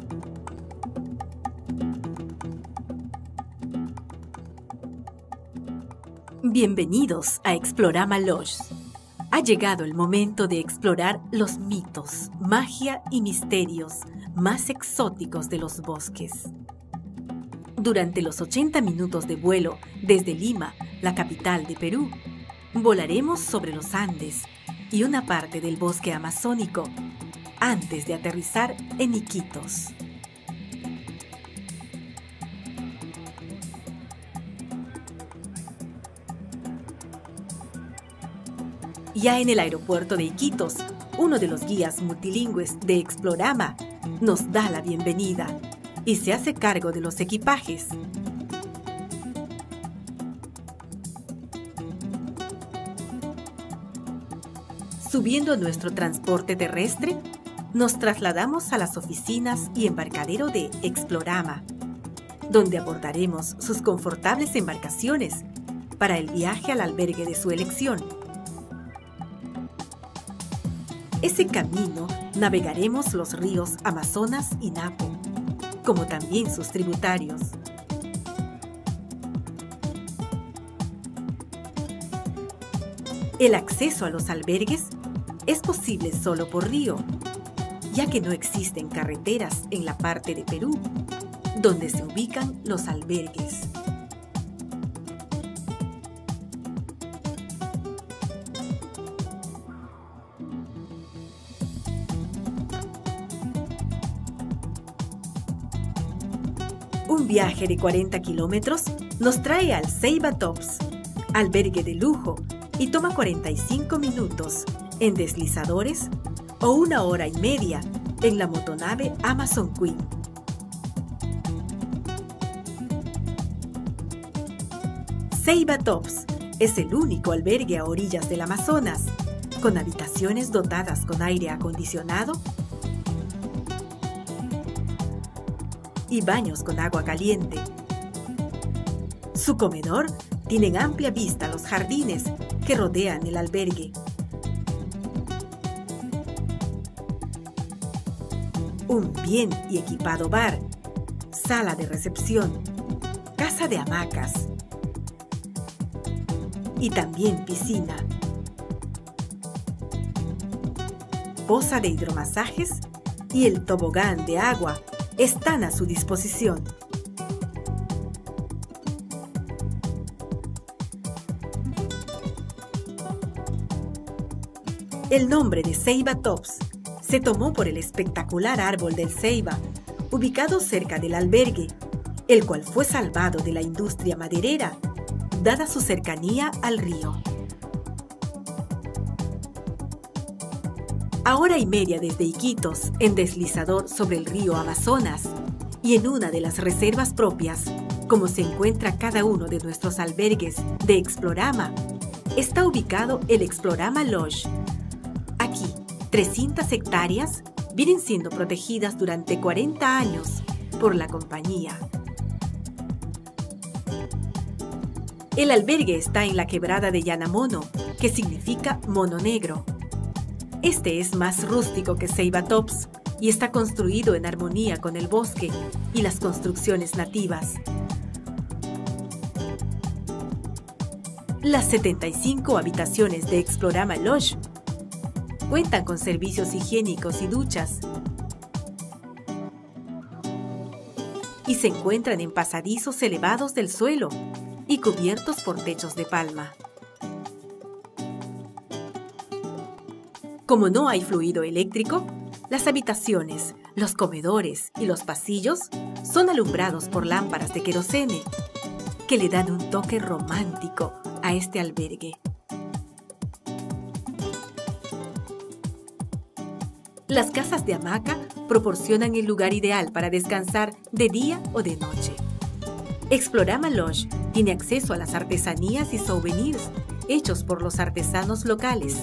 Bienvenidos a Explorama Lodge. Ha llegado el momento de explorar los mitos, magia y misterios más exóticos de los bosques. Durante los 80 minutos de vuelo desde Lima, la capital de Perú, volaremos sobre los Andes y una parte del bosque amazónico antes de aterrizar en Iquitos. Ya en el aeropuerto de Iquitos, uno de los guías multilingües de Explorama nos da la bienvenida y se hace cargo de los equipajes. Subiendo nuestro transporte terrestre, nos trasladamos a las oficinas y embarcadero de Explorama, donde abordaremos sus confortables embarcaciones para el viaje al albergue de su elección. Ese camino navegaremos los ríos Amazonas y Napo, como también sus tributarios. El acceso a los albergues es posible solo por río, ya que no existen carreteras en la parte de Perú donde se ubican los albergues. Un viaje de 40 kilómetros nos trae al Ceiba Tops, albergue de lujo, y toma 45 minutos en deslizadores o 1 hora y media en la motonave Amazon Queen. Ceiba Tops es el único albergue a orillas del Amazonas, con habitaciones dotadas con aire acondicionado y baños con agua caliente. Su comedor tiene amplia vista a los jardines que rodean el albergue. Un bien y equipado bar, sala de recepción, casa de hamacas y también piscina. Poza de hidromasajes y el tobogán de agua están a su disposición. El nombre de Ceiba Tops se tomó por el espectacular árbol del ceiba, ubicado cerca del albergue, el cual fue salvado de la industria maderera, dada su cercanía al río. A 1:30 desde Iquitos, en deslizador sobre el río Amazonas, y en una de las reservas propias, como se encuentra cada uno de nuestros albergues de Explorama, está ubicado el Explorama Lodge. Aquí, 300 hectáreas vienen siendo protegidas durante 40 años por la compañía. El albergue está en la quebrada de Yanamono, que significa mono negro. Este es más rústico que Ceiba Tops y está construido en armonía con el bosque y las construcciones nativas. Las 75 habitaciones de Explorama Lodge cuentan con servicios higiénicos y duchas y se encuentran en pasadizos elevados del suelo y cubiertos por techos de palma. Como no hay fluido eléctrico, las habitaciones, los comedores y los pasillos son alumbrados por lámparas de querosene, que le dan un toque romántico a este albergue. Las casas de hamaca proporcionan el lugar ideal para descansar de día o de noche. Explorama Lodge tiene acceso a las artesanías y souvenirs hechos por los artesanos locales.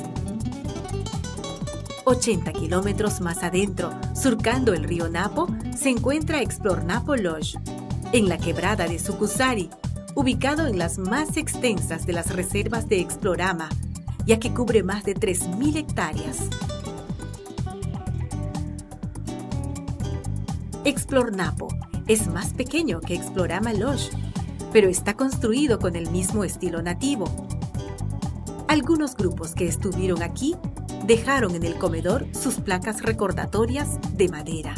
80 kilómetros más adentro, surcando el río Napo, se encuentra Explor Napo Lodge, en la quebrada de Sucusari, ubicado en las más extensas de las reservas de Explorama, ya que cubre más de 3.000 hectáreas. Explornapo es más pequeño que Explorama Lodge, pero está construido con el mismo estilo nativo. Algunos grupos que estuvieron aquí dejaron en el comedor sus placas recordatorias de madera.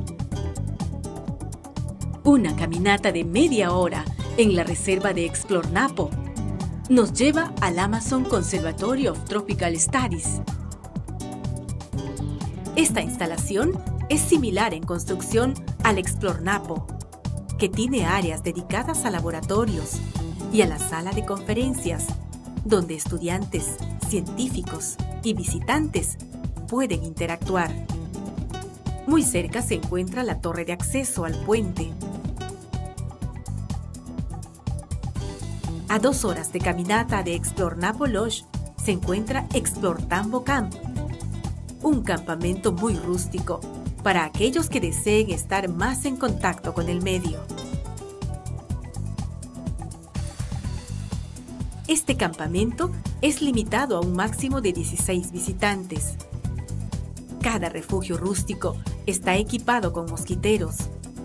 Una caminata de media hora en la reserva de Explornapo nos lleva al Amazon Conservatory of Tropical Studies. Esta instalación es similar en construcción al Explornapo, que tiene áreas dedicadas a laboratorios y a la sala de conferencias, donde estudiantes, científicos y visitantes pueden interactuar. Muy cerca se encuentra la torre de acceso al puente. A 2 horas de caminata de Explornapo Lodge se encuentra Explortambo Camp, un campamento muy rústico para aquellos que deseen estar más en contacto con el medio. Este campamento es limitado a un máximo de 16 visitantes. Cada refugio rústico está equipado con mosquiteros.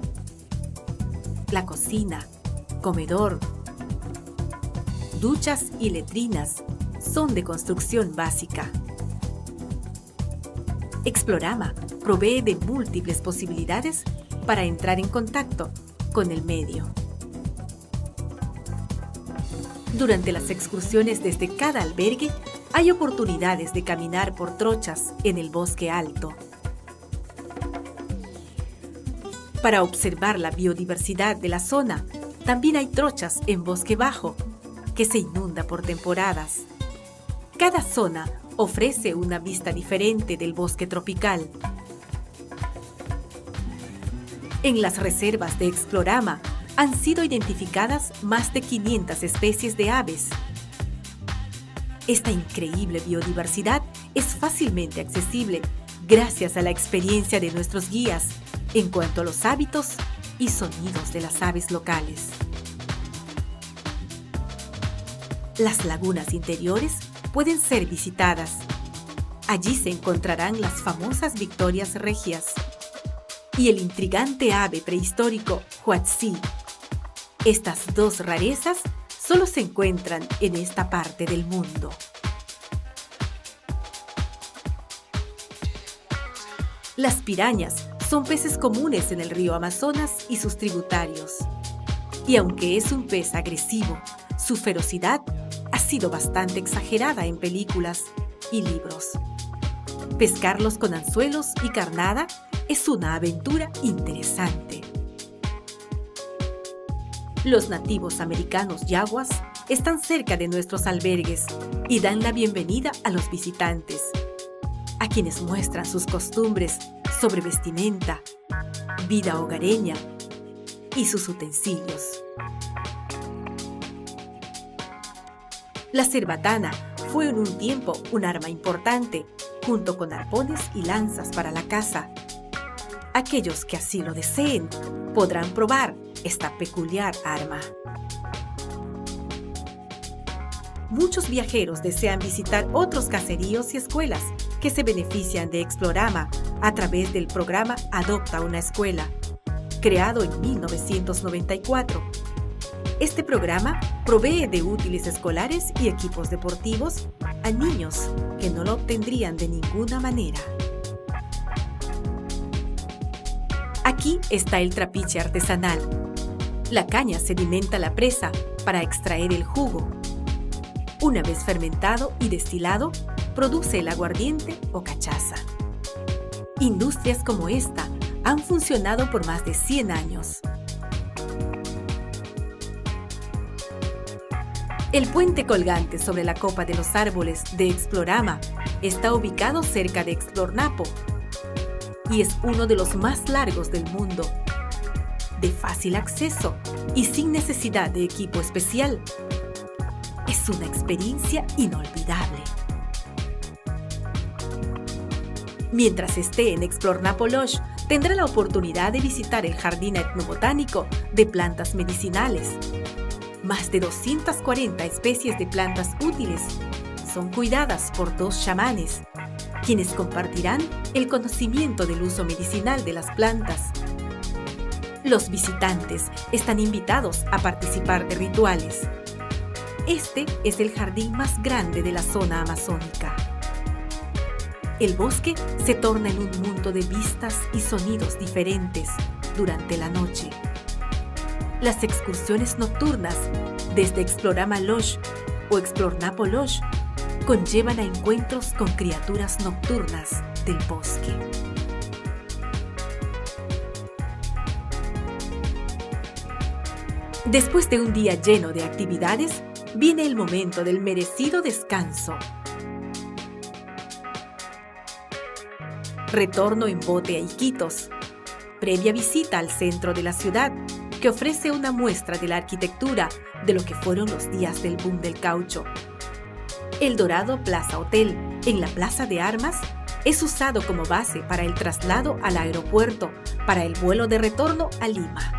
La cocina, comedor, duchas y letrinas son de construcción básica. Explorama provee de múltiples posibilidades para entrar en contacto con el medio. Durante las excursiones desde cada albergue hay oportunidades de caminar por trochas en el bosque alto. Para observar la biodiversidad de la zona, también hay trochas en bosque bajo, que se inunda por temporadas. Cada zona ofrece una vista diferente del bosque tropical. En las reservas de Explorama han sido identificadas más de 500 especies de aves. Esta increíble biodiversidad es fácilmente accesible gracias a la experiencia de nuestros guías en cuanto a los hábitos y sonidos de las aves locales. Las lagunas interiores pueden ser visitadas. Allí se encontrarán las famosas Victorias regias y el intrigante ave prehistórico Huatzí. Estas 2 rarezas solo se encuentran en esta parte del mundo. Las pirañas son peces comunes en el río Amazonas y sus tributarios. Y aunque es un pez agresivo, su ferocidad ha sido bastante exagerada en películas y libros. Pescarlos con anzuelos y carnada es una aventura interesante. Los nativos americanos yaguas están cerca de nuestros albergues y dan la bienvenida a los visitantes, a quienes muestran sus costumbres sobre vestimenta, vida hogareña y sus utensilios. La cerbatana fue en un tiempo un arma importante, junto con arpones y lanzas para la caza. Aquellos que así lo deseen podrán probar esta peculiar arma. Muchos viajeros desean visitar otros caseríos y escuelas que se benefician de Explorama a través del programa Adopta una Escuela, creado en 1994. Este programa provee de útiles escolares y equipos deportivos a niños que no lo obtendrían de ninguna manera. Aquí está el trapiche artesanal. La caña sedimenta la presa para extraer el jugo. Una vez fermentado y destilado, produce el aguardiente o cachaza. Industrias como esta han funcionado por más de 100 años. El puente colgante sobre la copa de los árboles de Explorama está ubicado cerca de Explornapo y es uno de los más largos del mundo. De fácil acceso y sin necesidad de equipo especial. Es una experiencia inolvidable. Mientras esté en Explornapo Lodge, tendrá la oportunidad de visitar el jardín etnobotánico de plantas medicinales. Más de 240 especies de plantas útiles son cuidadas por 2 chamanes, quienes compartirán el conocimiento del uso medicinal de las plantas Los visitantes están invitados a participar de rituales. Este es el jardín más grande de la zona amazónica. El bosque se torna en un mundo de vistas y sonidos diferentes durante la noche. Las excursiones nocturnas, desde Explorama Lodge o Explornapo Lodge, conllevan a encuentros con criaturas nocturnas del bosque. Después de un día lleno de actividades, viene el momento del merecido descanso. Retorno en bote a Iquitos, previa visita al centro de la ciudad, que ofrece una muestra de la arquitectura de lo que fueron los días del boom del caucho. El Dorado Plaza Hotel, en la Plaza de Armas, es usado como base para el traslado al aeropuerto para el vuelo de retorno a Lima.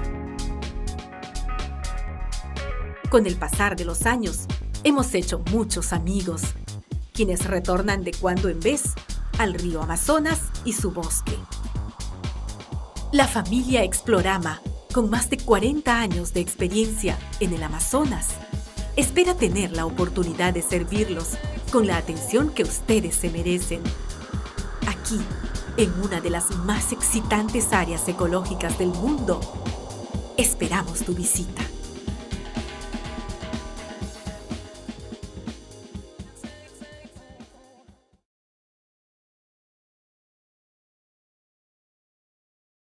Con el pasar de los años, hemos hecho muchos amigos, quienes retornan de cuando en vez al río Amazonas y su bosque. La familia Explorama, con más de 40 años de experiencia en el Amazonas, espera tener la oportunidad de servirlos con la atención que ustedes se merecen. Aquí, en una de las más excitantes áreas ecológicas del mundo, esperamos tu visita.